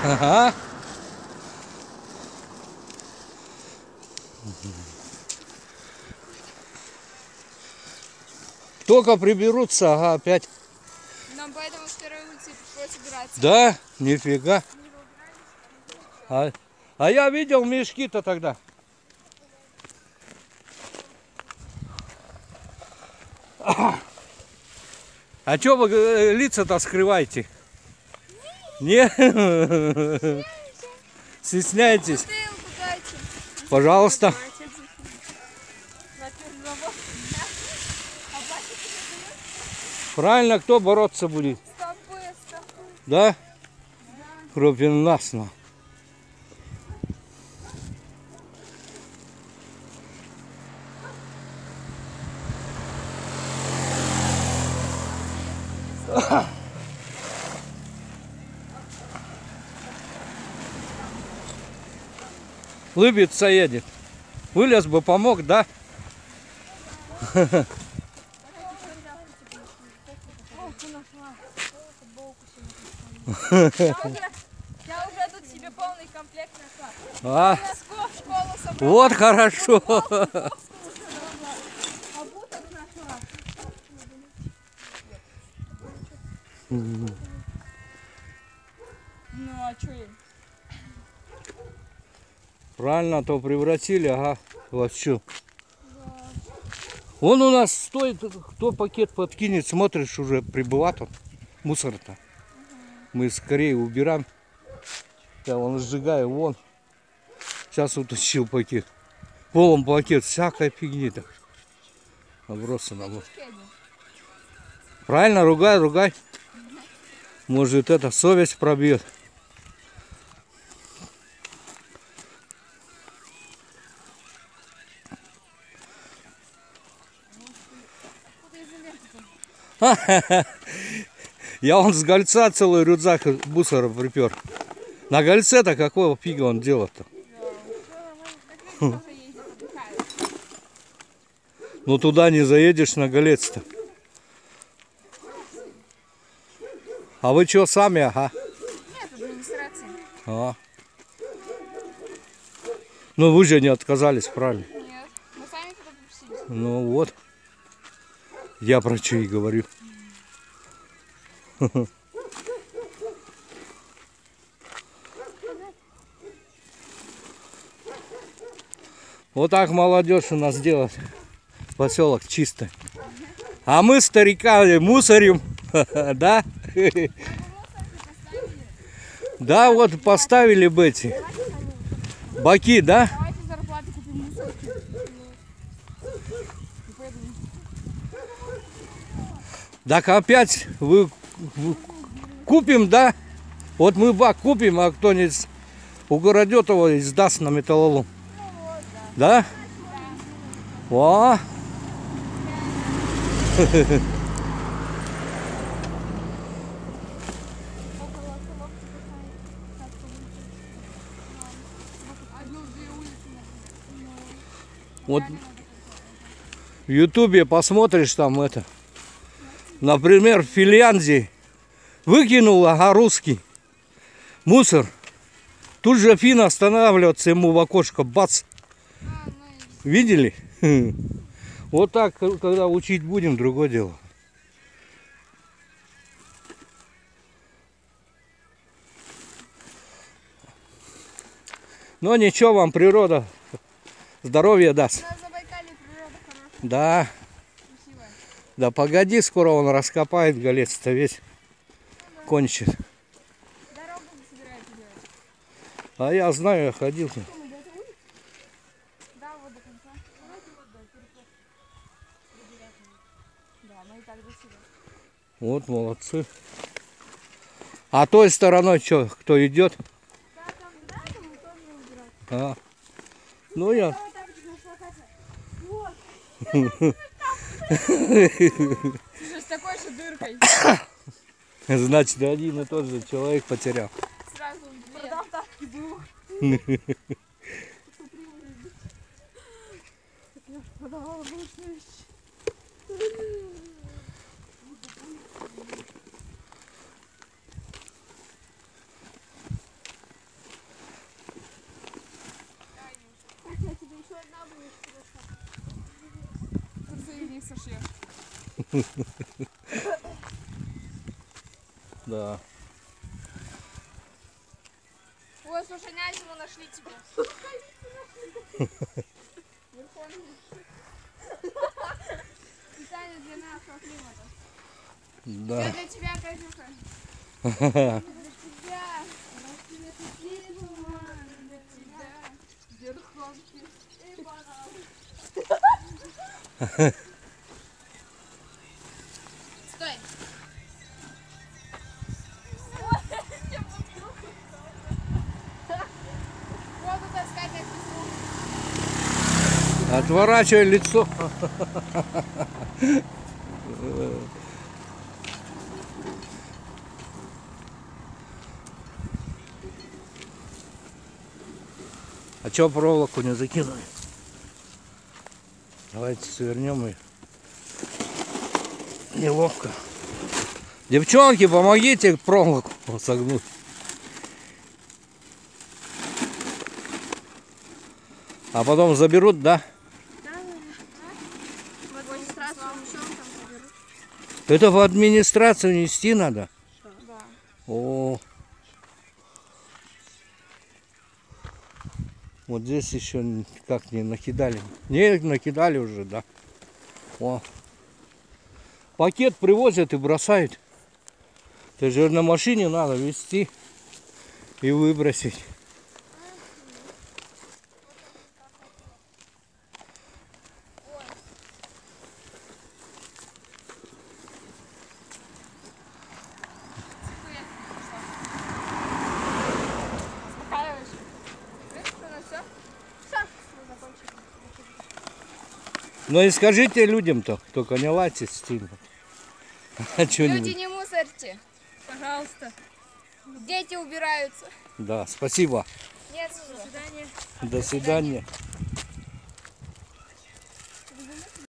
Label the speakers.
Speaker 1: Ага. Только приберутся, ага, опять.
Speaker 2: Нам поэтому с второй улицы пришлось убираться.
Speaker 1: Да, нифига. А я видел мешки-то тогда. А что вы лица-то скрываете? Не? Стесняетесь?
Speaker 2: Бутылку дайте.
Speaker 1: Пожалуйста. Правильно, кто бороться будет?
Speaker 2: Стопы.
Speaker 1: Да? Кроме нас. Лыбиться едет. Вылез бы, помог, да?
Speaker 2: Я уже тут себе полный комплект нашла.
Speaker 1: А,
Speaker 2: Носков в школу собрала.
Speaker 1: вот хорошо.
Speaker 2: Ну а что им?
Speaker 1: Правильно, то превратили, ага, во всё. Он у нас стоит, кто пакет подкинет, смотришь, уже прибывает он, мусор-то. Мы скорее убираем. Я вон сжигаю, вон. Сейчас утащил пакет. Полон пакет, всякая фигни так. Набросано. Правильно, ругай. Может, это совесть пробьет. Я вон с гольца целый рюкзак мусора припер. На гольце-то какого фига он делал-то? Ну туда не заедешь на голец-то. А вы что, сами, ага?
Speaker 2: Нет, администрации.
Speaker 1: А. Ну вы же не отказались, правильно?
Speaker 2: Нет, мы сами туда попросились.
Speaker 1: Ну вот. Я про что и говорю. Вот так молодежь у нас делает. Поселок чистый. А мы, старика, мусорим. Да? Да, вот поставили бы эти баки, да?
Speaker 2: Давайте зарплаты купим мусор.
Speaker 1: Так опять вы купим, да? Вот мы бак купим, а кто-нибудь угородет его и сдаст на металлолом. Да? О! Вот в Ютубе посмотришь там это. Например, в Финляндии выкинул, ага, русский мусор. Тут же финн останавливается, ему в окошко бац. Видели? Вот так, когда учить будем, другое дело. Но ничего, вам природа здоровье даст.
Speaker 2: На Забайкалье природа хорошая,
Speaker 1: Да.
Speaker 2: красивая.
Speaker 1: Да погоди, скоро он раскопает голец-то весь. Кончит.
Speaker 2: Дорогу собирается делать.
Speaker 1: А я знаю, я ходил.
Speaker 2: Да, вот до конца. Да, мы и так до сюда.
Speaker 1: Вот молодцы. А той стороной что, кто идет?
Speaker 2: Да, там, да, там мы тоже убирать.
Speaker 1: А. Ну я.
Speaker 2: Слушай, с такой же дыркой.
Speaker 1: Значит, один и тот же человек потерял.
Speaker 2: Сразу продал тапки был. Я продавала брусные вещи.
Speaker 1: Да.
Speaker 2: Ой, слушай, нязеву нашли тебе. Специально для нашего климата.
Speaker 1: Да.
Speaker 2: Это для тебя, Катюха. Для тебя. Для тебя. Верховки и бананы. Стой. Воду таскать на песок.
Speaker 1: Отворачивай лицо. А чё проволоку не закинули? Давайте свернем и неловко. Девчонки, помогите проволоку согнуть. А потом заберут, да?
Speaker 2: В администрацию несем, там заберут.
Speaker 1: Это в администрацию нести надо?
Speaker 2: Да.
Speaker 1: О. Вот здесь еще как не накидали. Не накидали уже, да. О. Пакет привозят и бросают. Это же на машине надо везти и выбросить.
Speaker 2: Успокаиваешь? Видишь, что на все? Все, мы закончили.
Speaker 1: Ну и скажите людям-то, только не лайте стильно. А
Speaker 2: Люди,
Speaker 1: что-нибудь.
Speaker 2: не мусорьте. Пожалуйста. Дети убираются.
Speaker 1: Да, спасибо.
Speaker 2: Нет, до свидания.
Speaker 1: До свидания.